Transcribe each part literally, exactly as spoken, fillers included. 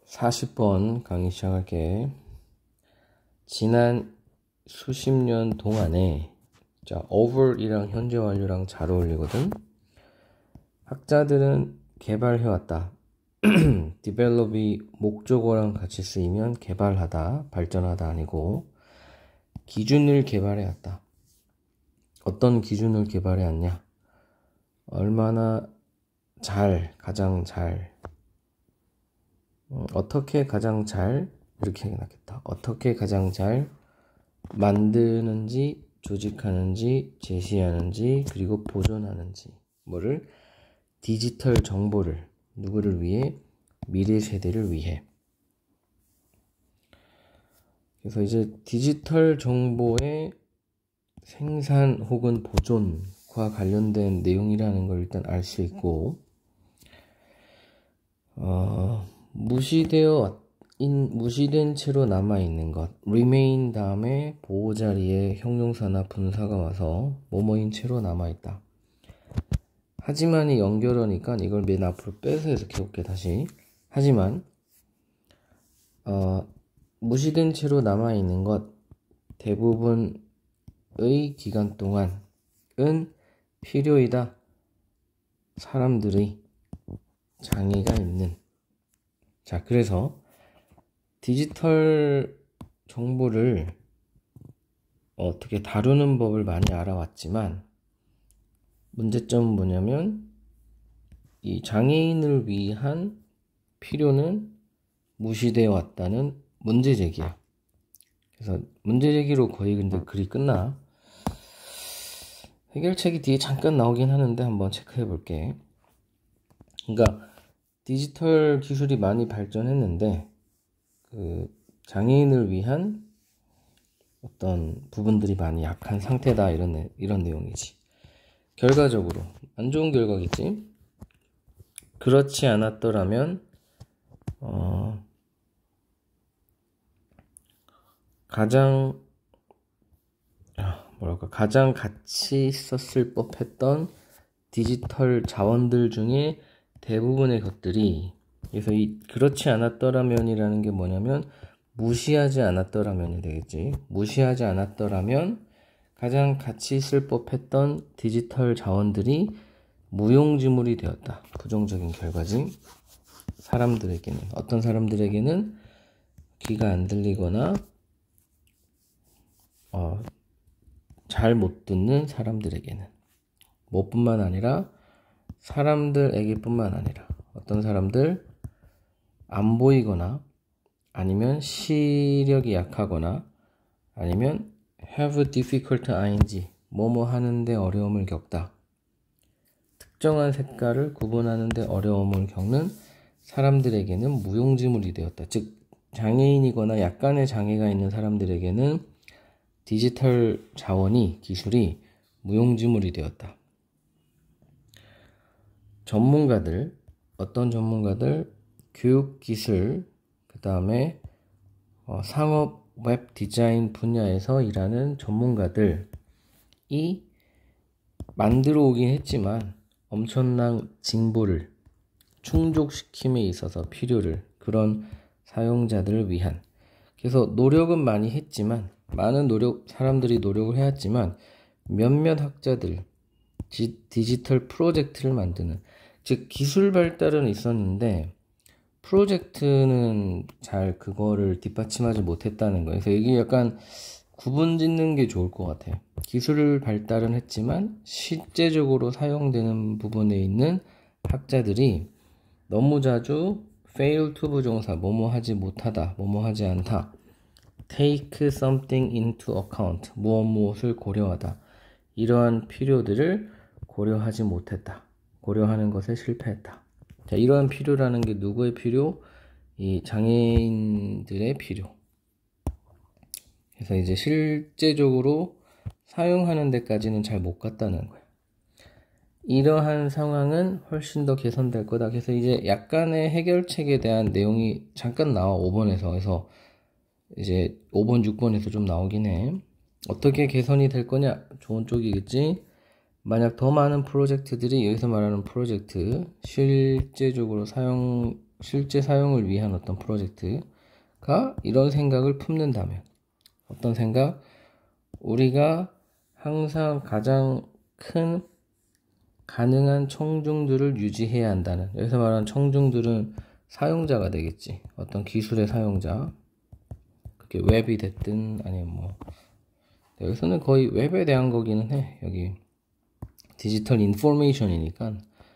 사십 번 강의 시작할게. 지난 수십 년 동안에 자, over이랑 현재 완료랑 잘 어울리거든. 학자들은 개발해왔다. develop이 목적어랑 같이 쓰이면 개발하다, 발전하다 아니고 기준을 개발해왔다. 어떤 기준을 개발해왔냐? 얼마나 잘, 가장 잘, 음, 어떻게 가장 잘, 이렇게 하는 게 낫겠다. 어떻게 가장 잘 만드는지, 조직하는지, 제시하는지, 그리고 보존하는지. 뭐를? 디지털 정보를. 누구를 위해? 미래 세대를 위해. 그래서 이제 디지털 정보의 생산 혹은 보존과 관련된 내용이라는 걸 일단 알 수 있고, 어, 무시되어 인, 무시된 채로 남아있는 것, remain 다음에 보호자리에 형용사나 분사가 와서 뭐뭐인 채로 남아있다. 하지만이 연결어니까 이걸 맨 앞으로 빼서 해석해볼게. 다시. 하지만 어, 무시된 채로 남아있는 것 대부분의 기간 동안은 필요이다. 사람들의 장애가 있는. 자, 그래서 디지털 정보를 어떻게 다루는 법을 많이 알아왔지만 문제점은 뭐냐면 이 장애인을 위한 필요는 무시되어 왔다는 문제제기야. 그래서 문제제기로 거의 근데 글이 끝나. 해결책이 뒤에 잠깐 나오긴 하는데 한번 체크해 볼게. 그러니까 디지털 기술이 많이 발전했는데 그 장애인을 위한 어떤 부분들이 많이 약한 상태다, 이런 내, 이런 내용이지. 결과적으로 안 좋은 결과겠지. 그렇지 않았더라면 어, 가장 뭐랄까 가장 가치 있었을 법했던 디지털 자원들 중에 대부분의 것들이, 그래서 이 그렇지 않았더라면이라는 게 뭐냐면 무시하지 않았더라면이 되겠지. 무시하지 않았더라면 가장 가치 있을 법했던 디지털 자원들이 무용지물이 되었다. 부정적인 결과지. 사람들에게는, 어떤 사람들에게는 귀가 안 들리거나 어, 잘 못 듣는 사람들에게는, 뭐뿐만 아니라 사람들에게 뿐만 아니라 어떤 사람들, 안 보이거나 아니면 시력이 약하거나 아니면 have difficult ing, 뭐뭐 하는데 어려움을 겪다. 특정한 색깔을 구분하는데 어려움을 겪는 사람들에게는 무용지물이 되었다. 즉 장애인이거나 약간의 장애가 있는 사람들에게는 디지털 자원이, 기술이 무용지물이 되었다. 전문가들, 어떤 전문가들, 교육기술, 그 다음에 어, 상업 웹 디자인 분야에서 일하는 전문가들이 만들어 오긴 했지만 엄청난 징보를 충족시킴에 있어서 필요를, 그런 사용자들을 위한, 그래서 노력은 많이 했지만, 많은 노력, 사람들이 노력을 해왔지만 몇몇 학자들 지, 디지털 프로젝트를 만드는, 즉 기술 발달은 있었는데 프로젝트는 잘 그거를 뒷받침하지 못했다는 거예요. 그래서 이게 약간 구분 짓는 게 좋을 것 같아요. 기술 발달은 했지만 실제적으로 사용되는 부분에 있는 학자들이 너무 자주 fail to 부정사, 뭐뭐 하지 못하다, 뭐뭐 하지 않다, take something into account, 무엇 무엇을 고려하다, 이러한 필요들을 고려하지 못했다. 고려하는 것에 실패했다. 자, 이러한 필요라는 게 누구의 필요? 이 장애인들의 필요. 그래서 이제 실제적으로 사용하는 데까지는 잘 못 갔다는 거야. 이러한 상황은 훨씬 더 개선될 거다. 그래서 이제 약간의 해결책에 대한 내용이 잠깐 나와, 오 번에서. 그래서 이제 오 번, 육 번에서 좀 나오긴 해. 어떻게 개선이 될 거냐? 좋은 쪽이겠지. 만약 더 많은 프로젝트들이, 여기서 말하는 프로젝트, 실제적으로 사용 실제 사용을 위한 어떤 프로젝트가 이런 생각을 품는다면, 어떤 생각? 우리가 항상 가장 큰 가능한 청중들을 유지해야 한다는, 여기서 말하는 청중들은 사용자가 되겠지. 어떤 기술의 사용자, 그게 웹이 됐든 아니면 뭐, 여기서는 거의 웹에 대한 거기는 해. 여기 디지털 인포메이션이니까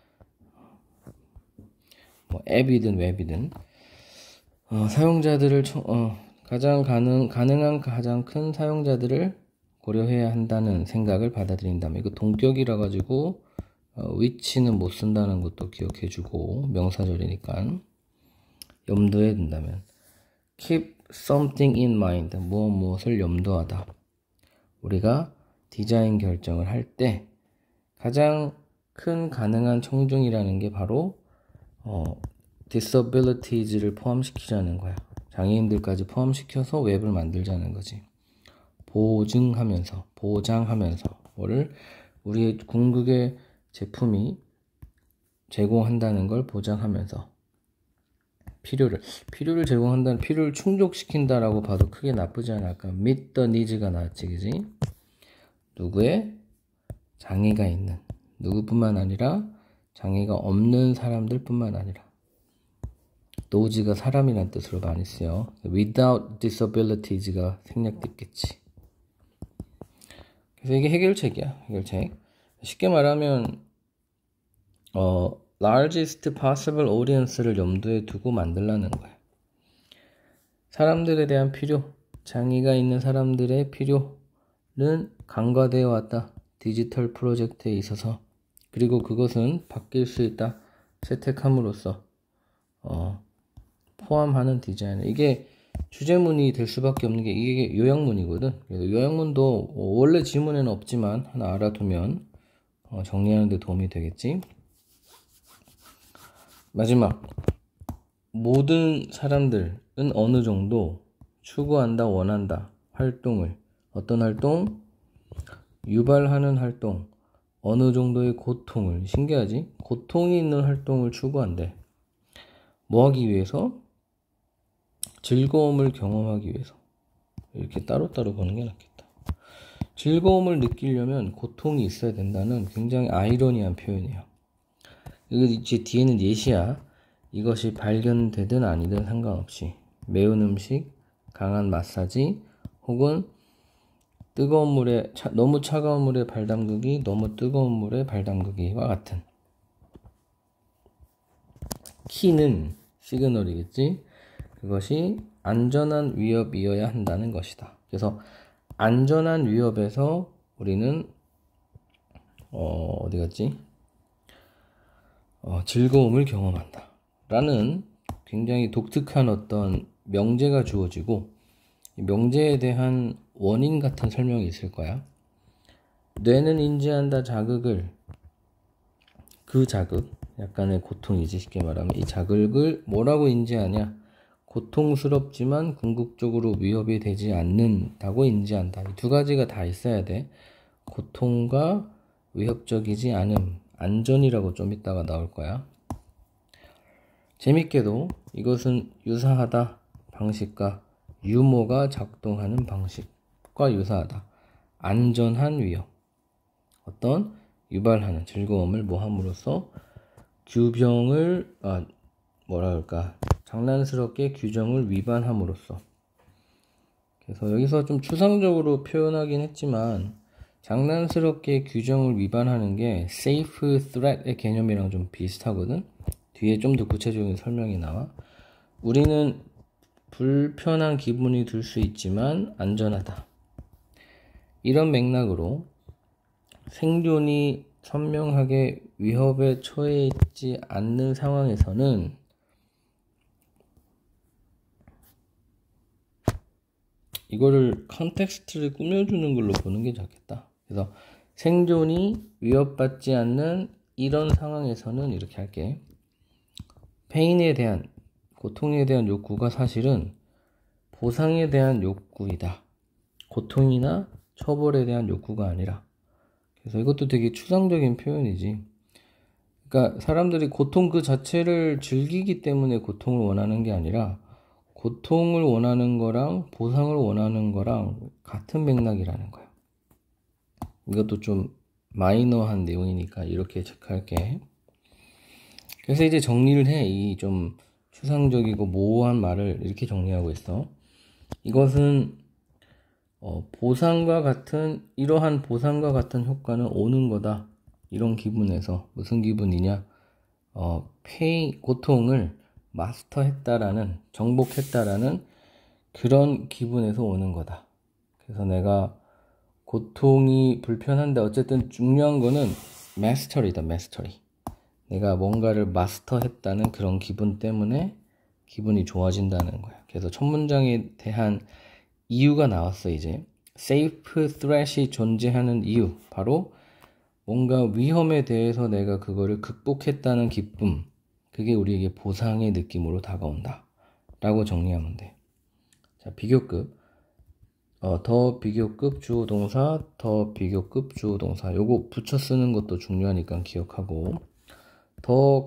뭐 앱이든 웹이든 어, 사용자들을 청, 어, 가장 가능, 가능한 가장 큰 사용자들을 고려해야 한다는 생각을 받아들인다면, 이거 동격이라 가지고 어, 위치는 못 쓴다는 것도 기억해주고, 명사절이니까 염두에 둔다면, keep something in mind, 무엇 무엇을 염두하다. 우리가 디자인 결정을 할 때 가장 큰 가능한 청중이라는 게 바로 어, disabilities를 포함시키자는 거야. 장애인들까지 포함시켜서 웹을 만들자는 거지. 보증하면서, 보장하면서, 뭐를 우리의 궁극의 제품이 제공한다는 걸 보장하면서, 필요를 필요를 제공한다는, 필요를 충족시킨다라고 봐도 크게 나쁘지 않아. 아까 meet the needs가 나왔지, 그지? 누구의 장애가 있는, 누구뿐만 아니라 장애가 없는 사람들 뿐만 아니라, 노즈가 사람이란 뜻으로 많이 쓰여. without disabilities가 생략됐겠지. 그래서 이게 해결책이야, 해결책. 쉽게 말하면 어, largest possible audience를 염두에 두고 만들라는 거야. 사람들에 대한 필요, 장애가 있는 사람들의 필요는 간과되어 왔다. 디지털 프로젝트에 있어서. 그리고 그것은 바뀔 수 있다. 채택함으로써 어, 포함하는 디자인을. 이게 주제문이 될 수밖에 없는 게 이게 요약문이거든. 그래서 요약문도 원래 지문에는 없지만 하나 알아두면 어, 정리하는 데 도움이 되겠지. 마지막, 모든 사람들은 어느 정도 추구한다, 원한다 활동을, 어떤 활동? 유발하는 활동, 어느 정도의 고통을, 신기하지? 고통이 있는 활동을 추구한대. 뭐 하기 위해서? 즐거움을 경험하기 위해서. 이렇게 따로따로 보는 게 낫겠다. 즐거움을 느끼려면 고통이 있어야 된다는 굉장히 아이러니한 표현이야. 이거 이제 뒤에는 예시야. 이것이 발견되든 아니든 상관없이 매운 음식, 강한 마사지, 혹은 뜨거운 물에, 차, 너무 차가운 물에 발 담그기, 너무 뜨거운 물에 발 담그기와 같은. 키는 시그널이겠지. 그것이 안전한 위협이어야 한다는 것이다. 그래서 안전한 위협에서 우리는 어, 어디 갔지? 어, 즐거움을 경험한다 라는 굉장히 독특한 어떤 명제가 주어지고, 명제에 대한 원인 같은 설명이 있을 거야. 뇌는 인지한다 자극을, 그 자극, 약간의 고통이지 쉽게 말하면, 이 자극을 뭐라고 인지하냐? 고통스럽지만 궁극적으로 위협이 되지 않는다고 인지한다. 이 두 가지가 다 있어야 돼. 고통과 위협적이지 않음, 안전이라고 좀 이따가 나올 거야. 재밌게도 이것은 유사하다 방식과 유머가 작동하는 방식과 유사하다. 안전한 위협, 어떤 유발하는 즐거움을 모함으로써 규정을, 아, 뭐라 할까, 장난스럽게 규정을 위반함으로써. 그래서 여기서 좀 추상적으로 표현하긴 했지만, 장난스럽게 규정을 위반하는 게 safe threat의 개념이랑 좀 비슷하거든. 뒤에 좀 더 구체적인 설명이 나와. 우리는 불편한 기분이 들 수 있지만 안전하다. 이런 맥락으로 생존이 선명하게 위협에 처해 있지 않는 상황에서는 이거를 컨텍스트를 꾸며주는 걸로 보는 게 좋겠다. 그래서 생존이 위협받지 않는 이런 상황에서는 이렇게 할게. 페인에 대한, 고통에 대한 욕구가 사실은 보상에 대한 욕구이다. 고통이나 처벌에 대한 욕구가 아니라. 그래서 이것도 되게 추상적인 표현이지. 그러니까 사람들이 고통 그 자체를 즐기기 때문에 고통을 원하는 게 아니라 고통을 원하는 거랑 보상을 원하는 거랑 같은 맥락이라는 거야. 이것도 좀 마이너한 내용이니까 이렇게 체크할게. 그래서 이제 정리를 해. 이 좀 추상적이고 모호한 말을 이렇게 정리하고 있어. 이것은 어, 보상과 같은 이러한 보상과 같은 효과는 오는 거다. 이런 기분에서 무슨 기분이냐? 어, 페이 고통을 마스터했다라는 정복했다라는 그런 기분에서 오는 거다. 그래서 내가 고통이 불편한데 어쨌든 중요한 거는 마스터리다. 마스터리. 내가 뭔가를 마스터했다는 그런 기분 때문에 기분이 좋아진다는 거야. 그래서 첫 문장에 대한 이유가 나왔어. 이제 safe threat이 존재하는 이유, 바로 뭔가 위험에 대해서 내가 그거를 극복했다는 기쁨, 그게 우리에게 보상의 느낌으로 다가온다 라고 정리하면 돼. 자, 비교급. 어, 더 비교급 주어동사, 더 비교급 주어동사. 요거 붙여 쓰는 것도 중요하니까 기억하고, 더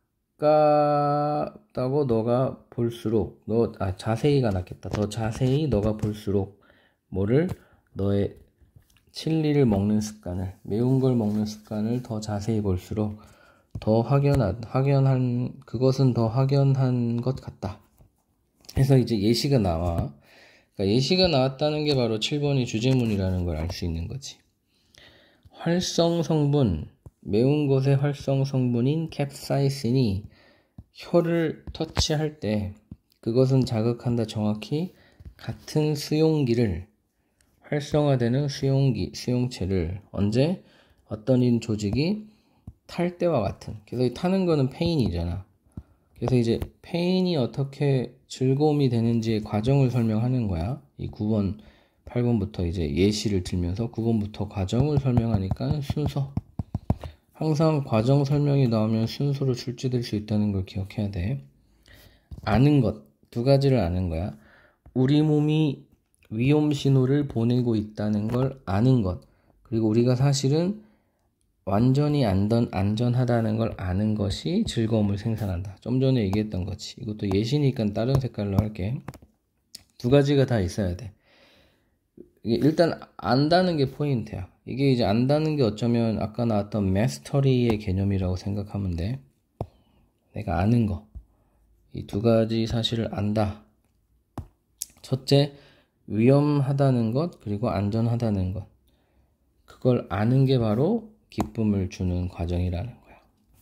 가깝다고 너가 볼수록, 너, 아, 자세히가 낫겠다. 더 자세히 너가 볼수록, 뭐를? 너의 칠리를 먹는 습관을, 매운 걸 먹는 습관을 더 자세히 볼수록 더 확연한, 확연한, 그것은 더 확연한 것 같다. 그래서 이제 예시가 나와. 그러니까 예시가 나왔다는 게 바로 칠 번이 주제문이라는 걸 알 수 있는 거지. 활성 성분, 매운 것의 활성 성분인 캡사이신이 혀를 터치할 때 그것은 자극한다. 정확히 같은 수용기를, 활성화되는 수용기, 수용체를 언제 어떤 인 조직이 탈 때와 같은. 그래서 이 타는 거는 페인이잖아. 그래서 이제 페인이 어떻게 즐거움이 되는지의 과정을 설명하는 거야. 이 구 번, 팔 번부터 이제 예시를 들면서 구 번부터 과정을 설명하니까 순서. 항상 과정 설명이 나오면 순서로 출제될 수 있다는 걸 기억해야 돼. 아는 것, 두 가지를 아는 거야. 우리 몸이 위험 신호를 보내고 있다는 걸 아는 것, 그리고 우리가 사실은 완전히 안전, 안전하다는 걸 아는 것이 즐거움을 생산한다. 좀 전에 얘기했던 거지. 이것도 예시니까 다른 색깔로 할게. 두 가지가 다 있어야 돼. 이게 일단 안다는 게 포인트야. 이게 이제 안다는 게 어쩌면 아까 나왔던 마스터리의 개념이라고 생각하면 돼. 내가 아는 거. 이 두 가지 사실을 안다. 첫째, 위험하다는 것, 그리고 안전하다는 것. 그걸 아는 게 바로 기쁨을 주는 과정이라는 거야.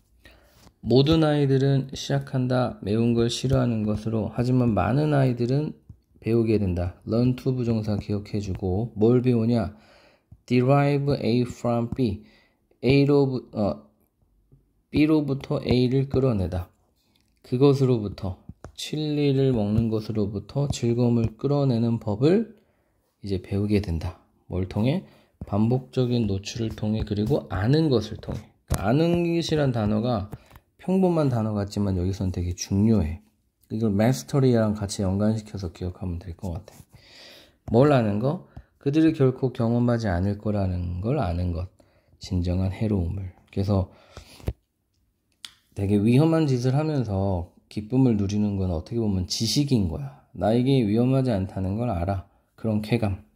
모든 아이들은 시작한다. 매운 걸 싫어하는 것으로. 하지만 많은 아이들은 배우게 된다. learn to 부정사 기억해주고, 뭘 배우냐? derive A from B. A로, 어, B로부터 A를 끌어내다. 그것으로부터, 칠리를 먹는 것으로부터 즐거움을 끌어내는 법을 이제 배우게 된다. 뭘 통해? 반복적인 노출을 통해, 그리고 아는 것을 통해. 그러니까 아는 것이란 단어가 평범한 단어 같지만 여기서는 되게 중요해. 이걸 마스터리랑 같이 연관시켜서 기억하면 될 것 같아. 뭘 아는 거? 그들이 결코 경험하지 않을 거라는 걸 아는 것. 진정한 해로움을. 그래서 되게 위험한 짓을 하면서 기쁨을 누리는 건 어떻게 보면 지식인 거야. 나에게 위험하지 않다는 걸 알아. 그런 쾌감.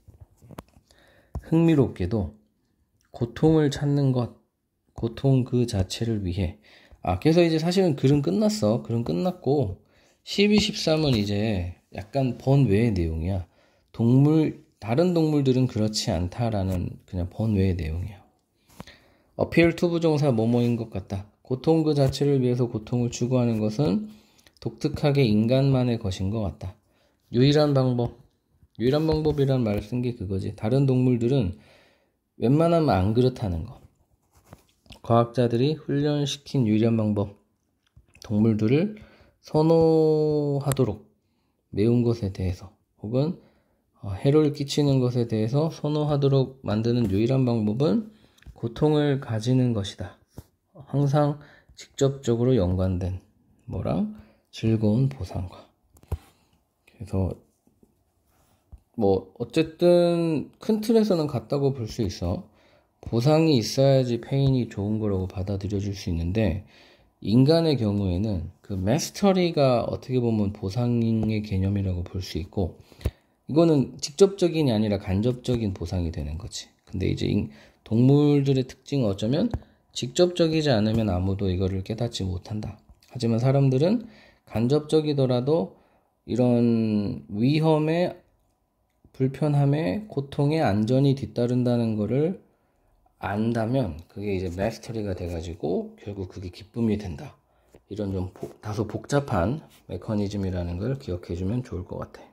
흥미롭게도 고통을 찾는 것, 고통 그 자체를 위해. 아, 그래서 이제 사실은 글은 끝났어. 글은 끝났고 십이, 십삼은 이제 약간 번외의 내용이야. 동물, 다른 동물들은 그렇지 않다라는 그냥 번외의 내용이야. appear to 부정사 뭐뭐인 것 같다. 고통 그 자체를 위해서 고통을 추구하는 것은 독특하게 인간만의 것인 것 같다. 유일한 방법. 유일한 방법이란 말을 쓴 게 그거지. 다른 동물들은 웬만하면 안 그렇다는 거. 과학자들이 훈련시킨 유일한 방법. 동물들을 선호하도록, 매운 것에 대해서 혹은 해를 끼치는 것에 대해서 선호하도록 만드는 유일한 방법은 고통을 가지는 것이다. 항상 직접적으로 연관된 뭐랑? 즐거운 보상과. 그래서 뭐 어쨌든 큰 틀에서는 같다고 볼 수 있어. 보상이 있어야지 페인이 좋은 거라고 받아들여질 수 있는데, 인간의 경우에는 그 마스터리가 어떻게 보면 보상의 개념이라고 볼 수 있고, 이거는 직접적인이 아니라 간접적인 보상이 되는 거지. 근데 이제 동물들의 특징은 어쩌면 직접적이지 않으면 아무도 이거를 깨닫지 못한다. 하지만 사람들은 간접적이더라도 이런 위험에, 불편함에, 고통에 안전이 뒤따른다는 거를 안다면 그게 이제 마스터리가 돼가지고 결국 그게 기쁨이 된다. 이런 좀 다소 복잡한 메커니즘이라는 걸 기억해주면 좋을 것 같아.